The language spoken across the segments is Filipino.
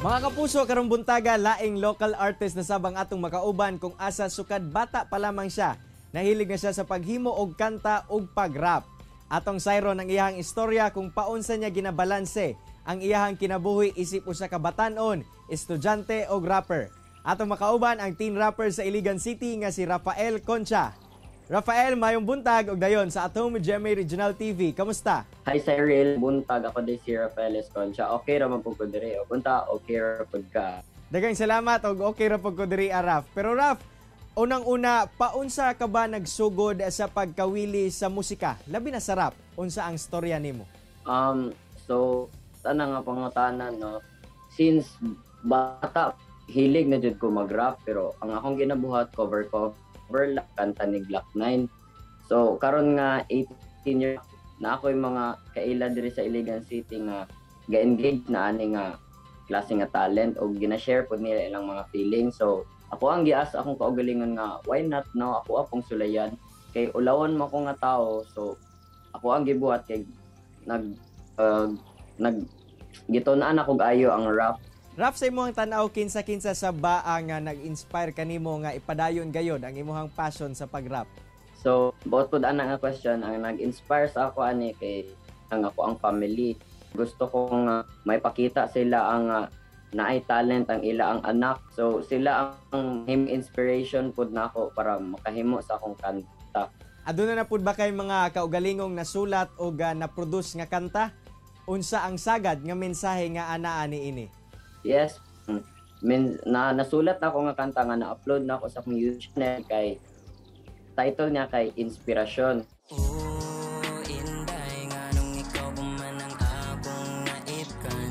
Mga kapuso, karong buntaga, laing local artist na sabang atong makauban kung asa sukad bata pa lamang siya. Nahilig na siya sa paghimo og kanta ug pag-rap. Atong sayron ang iyahang istorya kung paunsa niya ginabalanse ang iyahang kinabuhi isip usa ka batan-on, estudyante ug rapper. Atong makauban ang teen rapper sa Iligan City nga si Rafael Concha. Rafael, mayong buntag og dayon sa At Home with GMA Regional TV. Kamusta? Hi Cyril, buntag ako din si Rafael Concha. Okay ra man pud ko diri. O punta okay ra pud ka. Daghang salamat og okay ra pud ko diri, Raf. Pero Raf, unang-una, paunsa ka ba nagsugod sa pagkawili sa musika? Labi na sa rap, unsa ang storya nimo? So tanang nga pangutanan, no. Since bata, hilig na jud ko mag-rap, pero ang akong ginabuhat cover lang kanta ni Glock 9. So karon nga 18 years na ako yung mga kaila diri sa Iligan City nga ga-engage na ani nga klase nga talent o gina-share po nila ilang mga feelings. So ako ang gias akong kaugalingon nga why not, no, ako apong sulayan kay ulawon mo ko nga tao. So ako ang gibuhat kay gitunaan ako ayo ang rap. Raf, sa imong tanaw, kinsa-kinsa sa baa nga nag-inspire kanimo nga ipadayon gayod ang imong passion sa pag-rap? So, buot po daan nga question, ang nag-inspire sa ako ani kay ako ang family. Gusto ko nga may pakita sila ang naay talent ang ila ang anak. So, sila ang inspiration pud nako para makahimo sa akong kanta. Aduna na pud ba kay mga kaugalingong nasulat o na-produce nga kanta? Unsa ang sagad nga mensahe nga anaa niini? Yes, nasulat na ako nga kanta nga na-upload na ako sa akong YouTube channel kay title niya kay Inspirasyon. Inday nga nung ikaw man ang akong naipkan.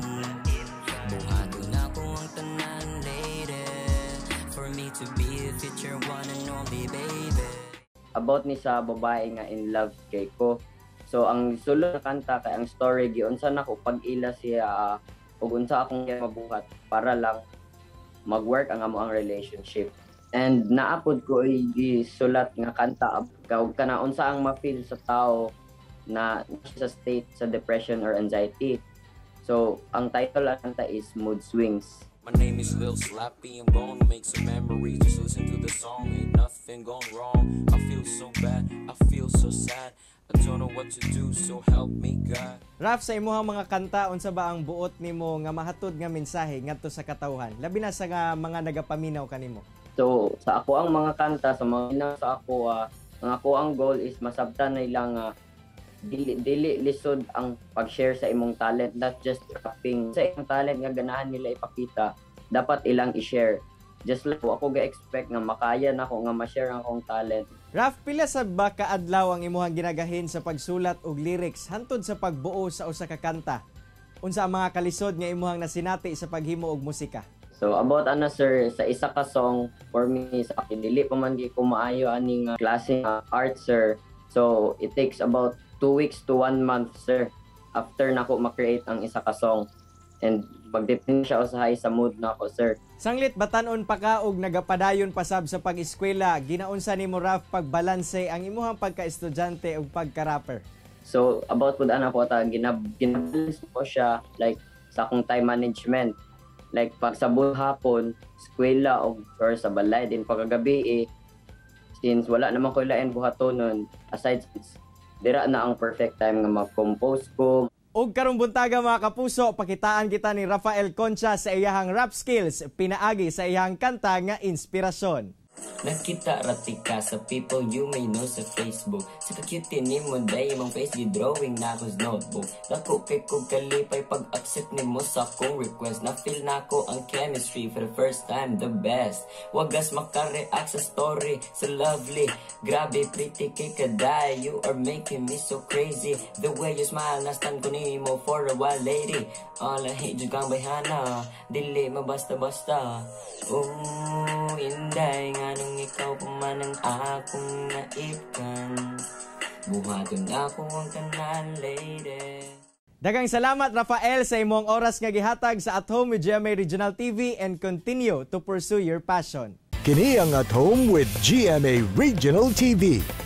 Buhaton ako ang tanan lady for me to be a future one and only baby. About ni sa babae nga in love kay ko. So ang sulod na kanta kay ang story giunsa nako pag-ila siya ug unsa akong mabuhat para lang mag-work ang amo ang relationship. And naapod ko isulat nga kanta ug kana unsa ang ma-feel sa tao na sa state sa depression or anxiety. So ang title ng kanta is Mood Swings. My name is Lil Slappy, I'm gonna make some memories. Just listen to the song, ain't nothing gone wrong. I feel so bad, I feel so sad. I don't know what to do, so help me God. Raf, sa imuhang mga kanta, unsa ba ang buot nimo nga mahatod nga mensahe ngadto sa katawhan? Labi na sa mga nagapaminaw kanimo. So sa ako ang mga kanta, sa mga sa ako, ang ako ang goal is masabtan nila dili lisod ang pag-share sa imong talent, not just rapping. Sa imong talent nga ganahan nila ipakita, dapat ilang i-share. Just like ako ga-expect nga makaya na ako nga ma-share ang akong talent. Raf, pila sa ba kaadlaw ang imuhang ginagahin sa pagsulat og lyrics hantod sa pagbuo sa usa ka kanta? Unsa ang mga kalisod nga imuhang nasinati sa paghimo og musika? So about sir, sa isa ka song for me sa akin dili pa man ko maayo aning klase art sir. So it takes about 2 weeks to 1 month sir after nako ma-create ang isa ka song. And pagdepende siya usahay sa mood na ako, sir. Sanglit batanon pa ka og nagapadayon pasab sa pag-eskwela, ginaunsa nimo Raf pagbalanse ang imuhang pagka-estudyante ug pagka-rapper? So about pud ana po ta ginabalance ko siya like sa akong time management. Like pag sa hapon, eskwela or sa balay din pagkagabi since wala naman ko lain buhatonon aside dira na ang perfect time nga mag-compose ko. Ug karong buntaga mga kapuso, pakitaan kita ni Rafael Concha sa iyahang rap skills, pinaagi sa iyahang kanta nga Inspirasyon. Nakita ratika sa people you may know sa Facebook. Sa cute ni mo day mong face drawing na ako's notebook. Dako kay kog kalipay pag accept ni mo sa akong request. Na feel na ko ang chemistry for the first time, the best. Wagas makareact sa story, so lovely. Grabe pretty kay kaday, you are making me so crazy. The way you smile, nastan ko ni mo for a while lady. All I hate you kang bayhana, dili mabasta-basta. Oh, inday nga nung ikaw pa man ang akong naipkan. Buhaton ako ang tanan lady. Daghang salamat Rafael sa imong oras nga gihatag sa At Home with GMA Regional TV and continue to pursue your passion. Kini ang At Home with GMA Regional TV.